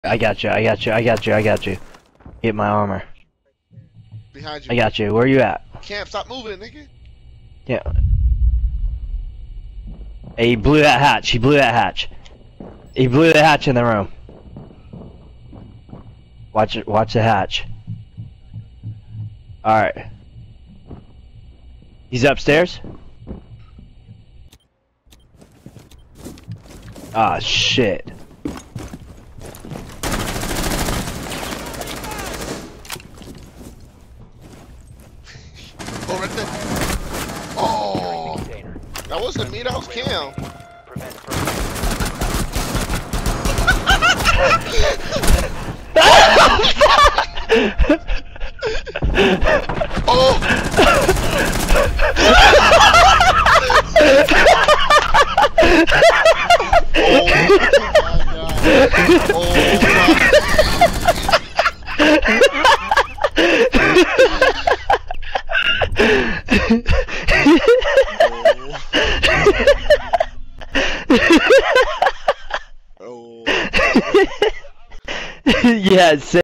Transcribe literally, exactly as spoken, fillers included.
I got you, I got you, I got you, I got you. Get my armor. Behind you. I got you. Where you at? Camp, stop moving, nigga. Yeah. Hey, he blew that hatch. He blew that hatch. He blew the hatch in the room. Watch it. Watch the hatch. All right. He's upstairs. Ah, shit. Oh, right there. Oh, that wasn't me. That was Cam. Oh. Yeah,